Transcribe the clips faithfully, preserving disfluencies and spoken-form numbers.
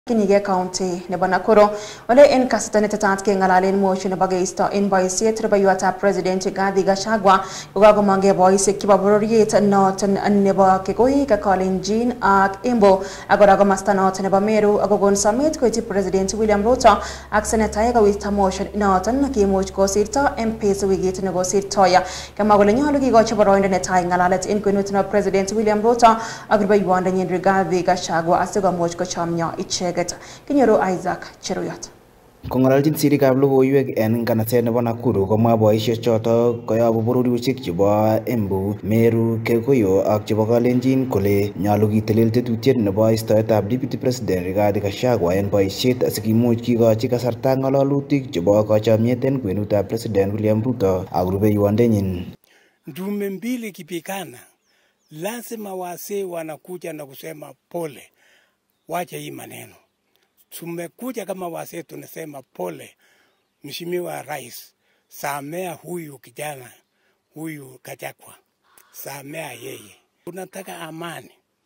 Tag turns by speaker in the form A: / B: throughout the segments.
A: Kinige County nebo Nakuru ole en kasita netetat ke ngalalen motion nebo geisto en boisiet nebo yuata President Rigathi Gachagua kokakomonge boisiek kibo bororiet noton nebo Kikoi Kalenjin ak Embu akora komasta noton nebo Meru akokon samet koiti President William Ruto ak senetaek kowirta motion noton kimuch kosirto M Ps wikit nekosirtoya kama kole nyolu kikochi boroindo netai ngalalet en kwenut nebo President William Ruto ak rubeiwondenyin Rigathi Gachagua asikomuch kochomyo ichek. Kinyoru Isaac Cheruyot.
B: Kong'ololjin sirikab logoiwek en nganaset nebo Nakuru komwa boisiek choto koyobu bororiosiek chebo Embu, Meru, Kegoyo ak chebo Kalenjin kole nyolu kitelel tetutiet nebo istoetab Deputy President Rigathi Gachagua en boisiet asikimuch kikochi kasarta ng'alalutik chebo kachomyet en kwenutab President William Ruto ak rubeiwondenyin.
C: Ndume mbili kipikana, lazima wazee wanakuja na kusema pole. Wacha hii maneno. Tumekuja kama wazee tunasema pole. Mheshimiwa Rais, samea huyu kijana, huyu Gachagua. Samea yeye. Tunataka amani,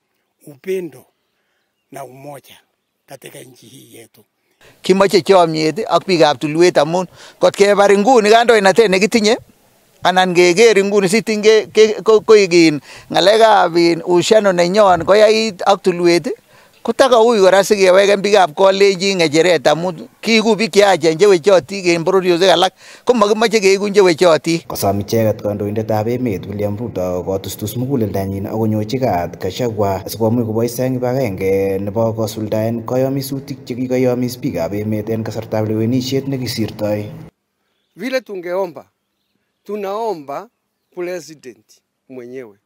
C: upendo na umoja katika nchi hii yetu.
D: Kimoche chomyet ak biikab tulwet amun kot kebar inguni kandoinatet nekitinye anan keker inguni sitinge koigin ngalekab uhusiano nenyon koyait ak tulwet kutaka huyu kora sikeweken biikab Kalenjin ngecheret amun kiiku biik cheyachen chewechotik en bororiosiek alak komakimoche keiku chewechotik.
B: Kosom icheket kandoindetab emet William Ruto kotustus muguleldanyin akonyochi kaat Gachagua asikomuch kobois en kibagenge nebo kosuldaen kayomisutik chekikoyomis biikab emet en kasartab lewenisiet nekisirtoi.
E: Vile tungeomba, tunaomba president mwenyewe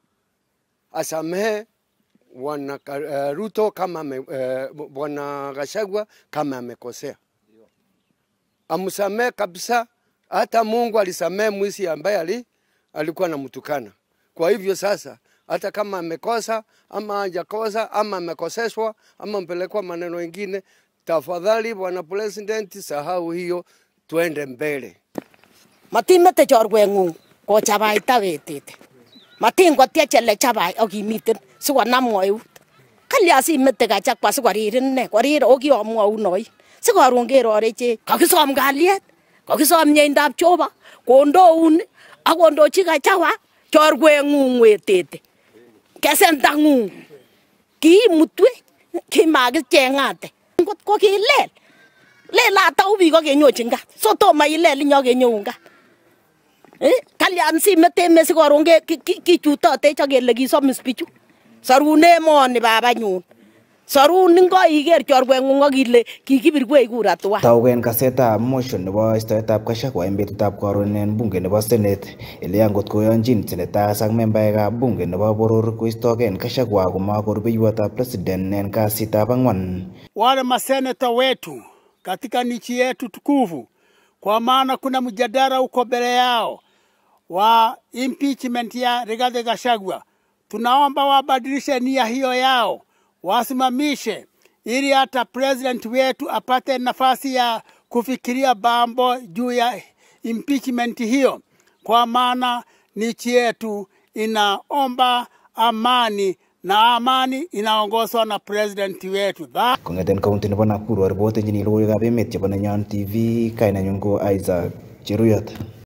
E: asamehe Bwana uh, Ruto kama me, uh, Bwana Gachagua kama amekosea. Amsamehe kabisa, hata Mungu alisamehe mwizi ambaye ali alikuwa anamtukana. Kwa hivyo sasa hata kama amekosa ama hajakosa ama amekoseshwa ama mpelekwa maneno mengine, tafadhali Bwana President sahau hiyo, tuende mbele.
F: Matimete chorwengung ko chabaita betete. Matingo tiachele chabai akimiten sikonam eut. Kalya simete Gachagua sikoririn ne, korir okiomwou noi. Sikoron kerore che kakisom kalyet, kakisom nyeindab Jehova, kondoun ak kondochi Gachagua chorwengung wetete. Kesentangung kiimutwe kimakichengate. Ngot ko kilel. Lelata ubi ko kenyochin gat. So tomo ilel inyo kenyoun gat. Eh, kalyan simete mesi koron ke kichutote chakele kisomis bichu. Sarune moni babanyun. Sarun ngo iker chorwengung akile kikibirwech kura tuwan.
B: Tauken kasetab motion nebo istoetab Gachagua en betutab karon en bunge nebo Senate. Ele angot koyonjin senators ak membaekab bunge nebo boror koistogen Gachagua komako rubeiwotab president en kasitab ang'wan.
C: Wale maseneta wetu katika nchi yetu tukufu, kwa maana kuna mjadala uko mbele yao wa impeachment ya Rigathi Gachagua. Tunaomba wabadilishe nia hiyo yao, wasimamishe ili hata president wetu apate nafasi ya kufikiria bambo juu ya impeachment hiyo, kwa maana nchi yetu inaomba amani na amani inaongozwa na president wetu.
B: Kong'eten county nebo Nakuru, ripoti njini logoiwekab emet chebo Nenyon T V, kainanyun ko Isaac Cheruyot.